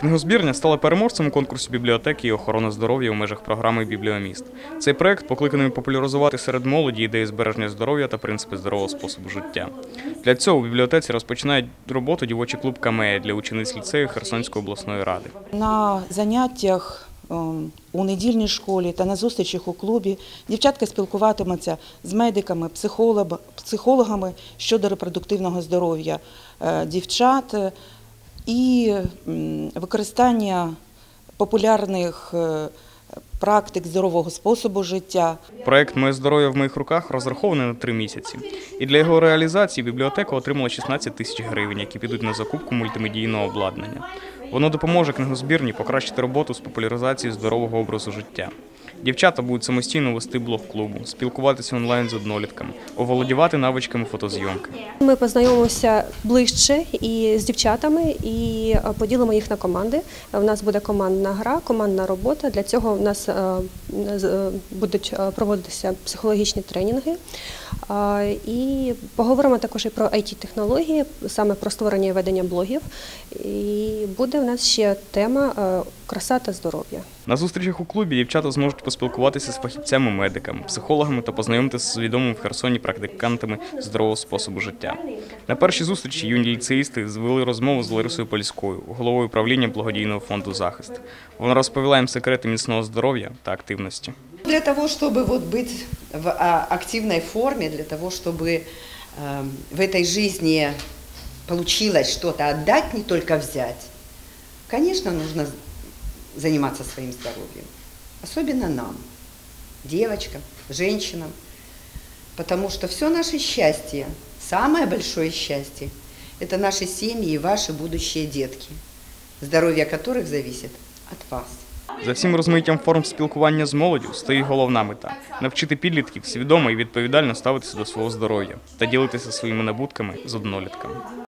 Книгозбірня стала переможцем у конкурсі бібліотеки і охорони здоров'я у межах програми «Бібліоміст». Цей проект покликаний популяризувати серед молоді ідеї збереження здоров'я та принципи здорового способу життя. Для цього у бібліотеці розпочинає роботу дівочий клуб «Камея» для учениць ліцею Херсонської обласної ради. На заняттях у недільній школі та на зустрічах у клубі дівчатка спілкуватимуться з медиками, психологами щодо репродуктивного здоров'я дівчат і використання популярних практик здорового способу життя. Проект «Моє здоров'я в моїх руках» розрахований на 3 місяці. І для його реалізації бібліотека отримала 16 тисяч гривень, які підуть на закупку мультимедійного обладнання. Воно допоможе книгозбірні покращити роботу з популяризації здорового образу життя. Дівчата будуть самостійно вести блог клубу, спілкуватися онлайн з однолітками, оволодівати навичками фотозйомки. Ми познайомимося ближче і з дівчатами і поділимо їх на команди. У нас буде командна гра, командна робота. Для цього у нас будуть проводитися психологічні тренінги. І поговоримо також і про IT-технології, саме про створення і ведення блогів. І буде в нас ще тема «Краса та здоров'я». На зустрічах у клубі дівчата зможуть поспілкуватися з фахівцями-медиками, психологами та познайомитися з відомими в Херсоні практикантами здорового способу життя. На першій зустрічі юні ліцеїсти звели розмову з Ларисою Польською, головою управління благодійного фонду «Захист». Вона розповіла їм секрети міцного здоров'я та активності. Для того, чтобы быть в активной форме, для того, чтобы в этой жизни получилось что-то отдать, не только взять, конечно, нужно заниматься своим здоровьем. Особенно нам, девочкам, женщинам. Потому что все наше счастье, самое большое счастье, это наши семьи и ваши будущие детки, здоровье которых зависит от вас. За всім розмаїттям форм спілкування з молоддю стоїть головна мета – навчити підлітків свідомо і відповідально ставитися до свого здоров'я та ділитися своїми набутками з однолітками.